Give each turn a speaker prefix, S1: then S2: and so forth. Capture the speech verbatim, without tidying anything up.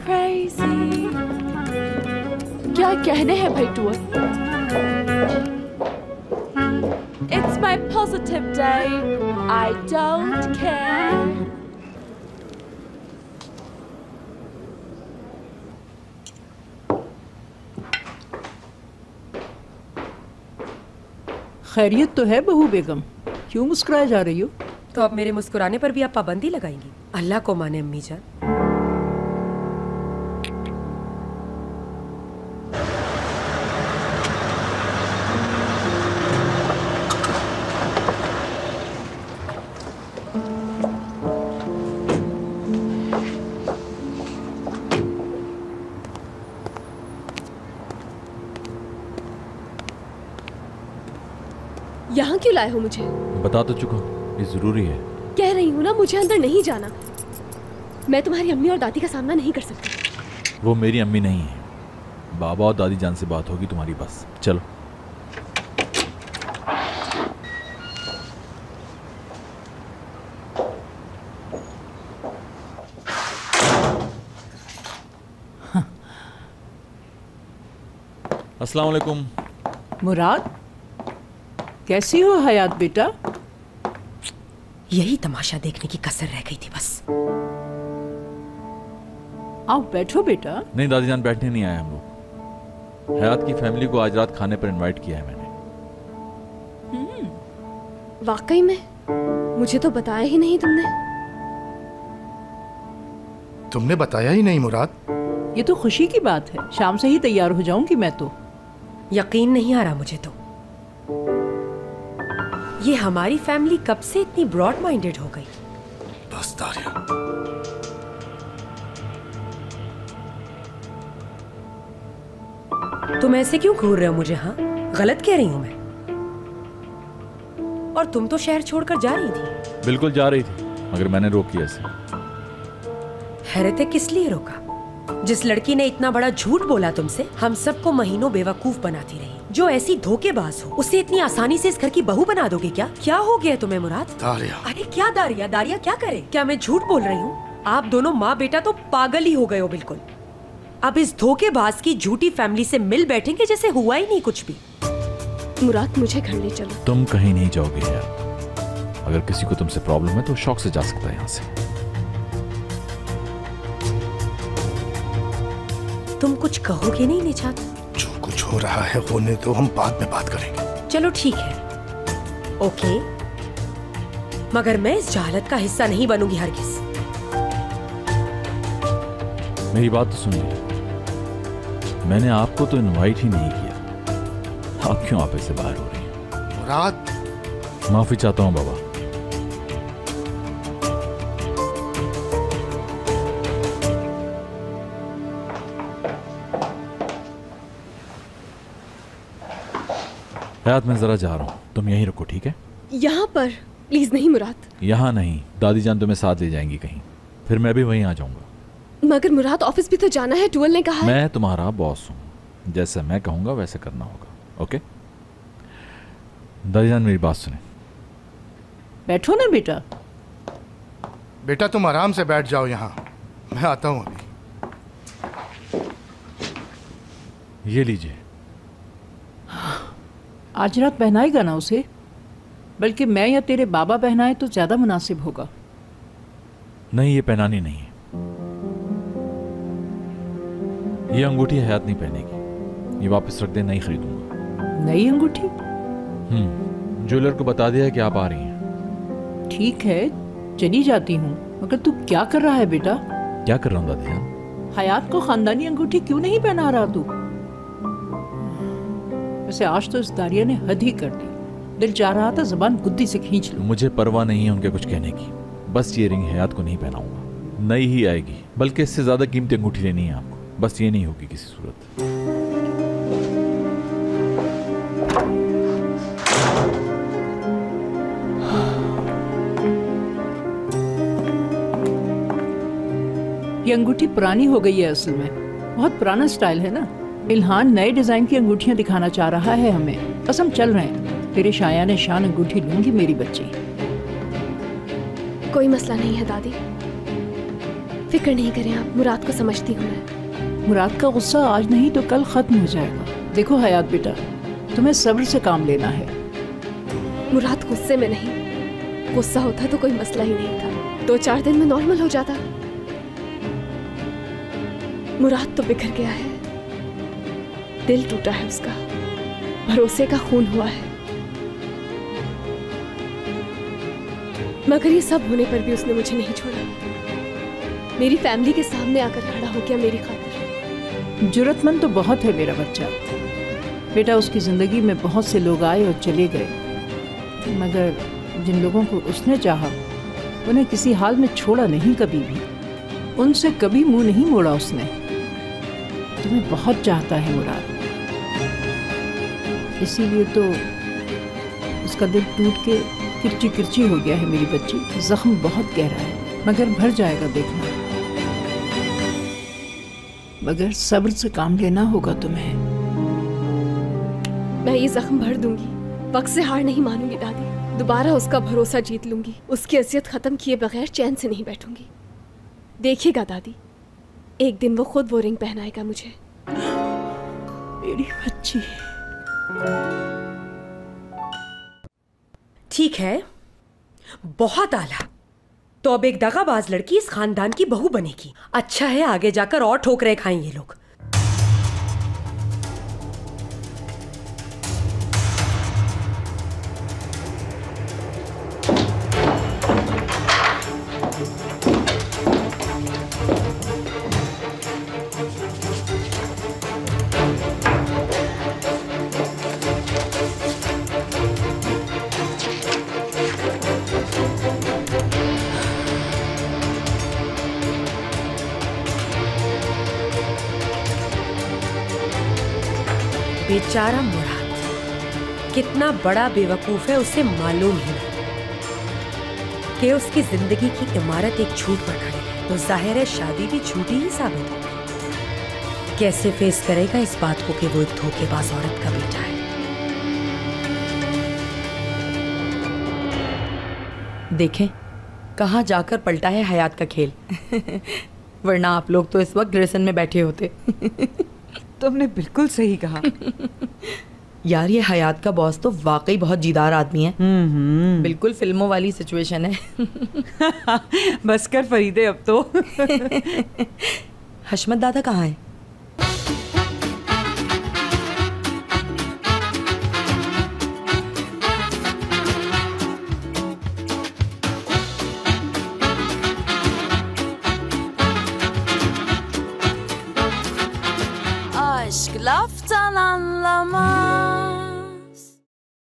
S1: crazy. क्या कहने हैं भाई tour? It's my positive day. I don't care.
S2: खैरियत तो है बहू बेगम, क्यों मुस्कुराए जा रही हो?
S3: तो अब मेरे मुस्कुराने पर भी आप पाबंदी लगाएंगी? अल्लाह को माने अम्मी जान।
S4: यहाँ क्यों लाए हो मुझे?
S5: बता तो चुका हूँ, ये जरूरी है।
S4: कह रही हूँ ना, मुझे अंदर नहीं जाना। मैं तुम्हारी अम्मी और दादी का सामना नहीं कर सकती।
S5: वो मेरी अम्मी नहीं है, बाबा और दादी जान से बात होगी तुम्हारी, बस चलो। अस्सलाम वालेकुम।
S2: मुराद, कैसी हो हयात बेटा?
S3: यही तमाशा देखने की कसर रह गई थी बस।
S2: आओ बैठो बेटा।
S5: नहीं दादी जान, बैठने नहीं आए हम लोग। हयात की फैमिली को आज रात खाने पर इनवाइट किया है मैंने।
S4: वाकई में? मुझे तो बताया ही नहीं तुमने।
S6: तुमने बताया ही नहीं मुराद।
S2: ये तो खुशी की बात है, शाम से ही तैयार हो जाऊंगी मैं तो।
S3: यकीन नहीं आ रहा मुझे तो, ये हमारी फैमिली कब से इतनी ब्रॉड माइंडेड हो गई।
S6: बस दारिया,
S3: तुम ऐसे क्यों घूर रहे हो मुझे? हाँ, गलत कह रही हूं मैं? और तुम तो शहर छोड़कर जा रही थी।
S5: बिल्कुल जा रही थी, मगर मैंने रोकी ऐसे।
S3: हैरत है, किस लिए रोका? जिस लड़की ने इतना बड़ा झूठ बोला तुमसे, हम सबको महीनों बेवकूफ बनाती रही, जो ऐसी धोखेबाज हो, उसे इतनी आसानी से इस घर की बहू बना दोगे क्या? क्या हो गया तुम्हें मुराद?
S6: दारिया।
S3: अरे क्या दारिया? दारिया क्या करे? क्या मैं झूठ बोल रही हूँ? आप दोनों माँ बेटा तो पागल ही हो गए हो बिल्कुल। अब इस धोखेबाज की झूठी फैमिली से मिल बैठेंगे जैसे हुआ ही नहीं कुछ भी।
S4: मुराद, मुझे घर ले चलो।
S5: तुम कहीं नहीं जाओगे यार। अगर किसी को तुमसे प्रॉब्लम है तो शौक से जा सकता है यहाँ से।
S3: तुम कुछ कहोगे नहीं निजात?
S6: जो कुछ हो रहा है होने दो, हम बाद में बात करेंगे।
S3: चलो ठीक है, ओके, मगर मैं इस जहालत का हिस्सा नहीं बनूंगी हरगिज।
S5: मेरी बात तो सुनिए, मैंने आपको तो इनवाइट ही नहीं किया। आप क्यों आप ऐसे बाहर हो रही हैं?
S6: मुराद,
S5: माफी चाहता हूँ बाबा। हयात, मैं जरा जा रहा हूँ, तुम यहीं रुको, ठीक है?
S4: यहाँ पर प्लीज नहीं मुराद।
S5: यहाँ नहीं, दादी जान तुम्हें साथ ले जाएंगी कहीं, फिर मैं भी वहीं आ जाऊंगा।
S4: मगर मुराद, ऑफिस भी तो जाना है, टूअल ने कहा है।
S5: मैं तुम्हारा बॉस हूँ, जैसा मैं कहूँगा वैसे करना होगा, ओके? दादी जान मेरी बात सुने।
S2: बैठो ना बेटा।
S6: बेटा तुम आराम से बैठ जाओ यहाँ, मैं आता हूँ अभी।
S5: ये लीजिए।
S2: आज रात पहनाएगा ना उसे? बल्कि मैं या तेरे बाबा पहनाए तो ज्यादा मुनासिब होगा।
S5: नहीं, ये पहनानी नहीं है। ये अंगूठी हयात नहीं पहनेगी, ये वापस रख दे, नहीं खरीदूंगा।
S2: नई अंगूठी?
S5: हम्म, ज्वेलर को बता दिया है कि आप आ रही हैं।
S2: ठीक है, चली जाती हूँ, मगर तू क्या कर रहा है बेटा?
S5: क्या कर रहा हूँ दादी जान?
S2: हयात को खानदानी अंगूठी क्यों नहीं पहना रहा तू? वैसे आज तो इस दारिया ने हद ही कर दी। दिल चाह रहा था जबान गुद्दी से खींच लूं।
S5: मुझे परवाह नहीं है उनके कुछ कहने की, बस ये रिंग हयात को नहीं पहनाऊंगा। नई ही आएगी, बल्कि इससे ज्यादा कीमती अंगूठी लेनी है आपको, बस ये नहीं होगी किसी सूरत।
S2: ये अंगूठी पुरानी हो गई है, असल में बहुत पुराना स्टाइल है ना। इल्हान नए डिजाइन की अंगूठियां दिखाना चाह रहा है हमें, बस हम चल रहे हैं। तेरे शाया ने शान अंगूठी लूंगी मेरी बच्ची।
S4: कोई मसला नहीं है दादी, फिक्र नहीं करें आप, मुराद को समझती हूँ मैं।
S2: मुराद का गुस्सा आज नहीं तो कल खत्म हो जाएगा। देखो हयात बेटा, तुम्हें सब्र से काम लेना है।
S4: मुराद गुस्से में नहीं, गुस्सा होता तो कोई मसला ही नहीं था, दो चार दिन में नॉर्मल हो जाता। मुराद तो बिखर गया है, दिल टूटा है उसका, भरोसे का खून हुआ है। मगर ये सब होने पर भी उसने मुझे नहीं छोड़ा, मेरी फैमिली के सामने आकर खड़ा हो गया मेरी खातिर।
S2: जुर्रतमंद तो बहुत है मेरा बच्चा। बेटा, उसकी जिंदगी में बहुत से लोग आए और चले गए, मगर जिन लोगों को उसने चाहा उन्हें किसी हाल में छोड़ा नहीं कभी भी, उनसे कभी मुंह नहीं मोड़ा उसने। तुम्हें बहुत चाहता है मुराद, इसीलिए तो उसका दिल टूट के किरची किरची हो गया है मेरी बच्ची। जख्म बहुत गहरा है मगर भर जाएगा, देखना। मगर सब्र से काम लेना होगा तुम्हें।
S4: मैं ये जख्म भर दूंगी, वक्त से हार नहीं मानूंगी दादी, दोबारा उसका भरोसा जीत लूंगी, उसकी अजियत खत्म किए बगैर चैन से नहीं बैठूंगी। देखिएगा दादी, एक दिन वो खुद वो रिंग पहनाएगा मुझे।
S2: मेरी बच्ची।
S3: ठीक है, बहुत आला। तो अब एक दगाबाज लड़की इस खानदान की बहू बनेगी। अच्छा है, आगे जाकर और ठोकरें खाएं ये लोग। बेचारा मुराद कितना बड़ा बेवकूफ है, उसे मालूम ही नहीं कि उसकी जिंदगी की इमारत एक झूठ पर खड़ी है, तो जाहिर है शादी भी झूठी ही साबित होगी। कैसे फेस करेगा इस बात को कि वो एक धोखेबाज औरत का बेटा है।
S7: देखें कहाँ जाकर पलटा है हयात का खेल। वरना आप लोग तो इस वक्त ग्रेसन में बैठे होते।
S8: तुमने बिल्कुल सही कहा।
S7: यार ये हयात का बॉस तो वाकई बहुत जीदार आदमी है। बिल्कुल फिल्मों वाली सिचुएशन है।
S8: बस कर फरीदे, अब तो।
S7: हशमत दादा कहाँ है?
S9: Aşk laftan anlamaz.